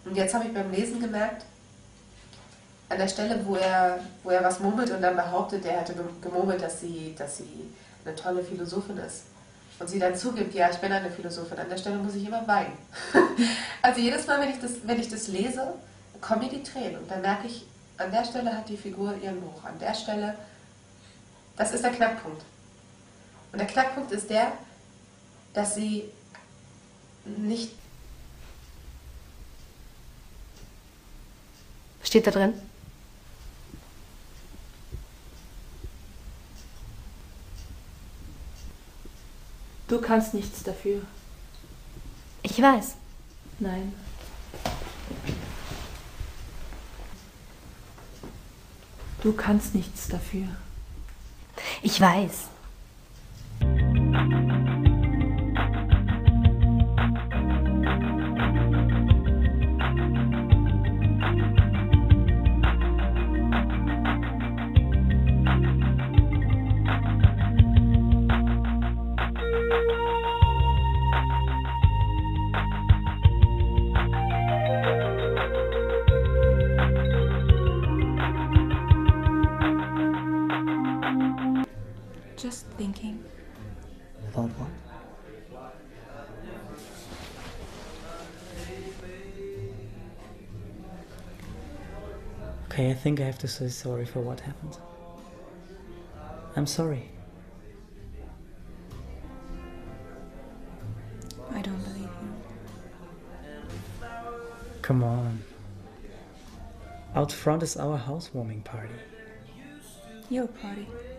Und jetzt habe ich beim Lesen gemerkt, an der Stelle, wo er was murmelt und dann behauptet, er hätte gemurmelt, dass sie eine tolle Philosophin ist. Und sie dann zugibt, ja, ich bin eine Philosophin. An der Stelle muss ich immer weinen. Also jedes Mal, wenn ich das lese, kommen mir die Tränen. Und dann merke ich, an der Stelle hat die Figur ihren Hoch. An der Stelle, das ist der Knackpunkt. Und der Knackpunkt ist der, dass sie nicht... Steht da drin? Du kannst nichts dafür. Ich weiß. Nein. Du kannst nichts dafür. Ich weiß. Just thinking. About what? Okay, I think I have to say sorry for what happened. I'm sorry. I don't believe you. Come on. Out front is our housewarming party. Your party.